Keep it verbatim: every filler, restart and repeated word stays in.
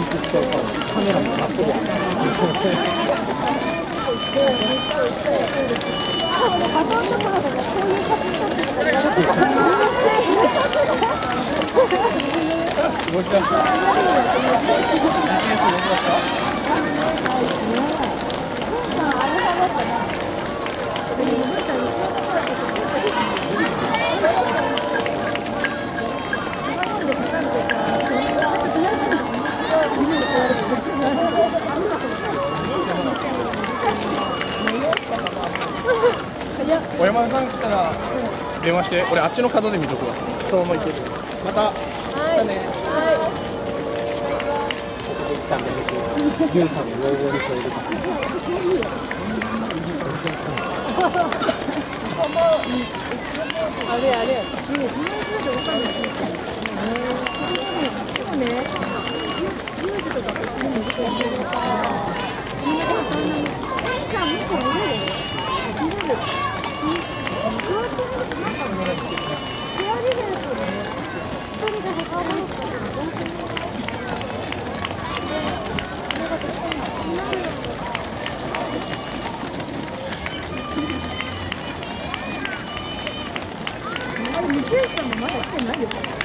カメラもかっこいい。 小山田さん来たら電話して、俺あっちの角で見とくわ。そのまま行ける。また。 はい。ね。はい。 できたんで、ユウさんの要望に添えるか。 あれあれ。ね、その人でわかんない。でもね、ユーズとかこっちにも出てるから、みんなでそんなに、シャンさん向こう見れる？見れる。どうしてる？なんかね、ペアリベントで一人で他を持ったらどうする？これが絶対ない。あれ、三石さんもまだ来てないよ。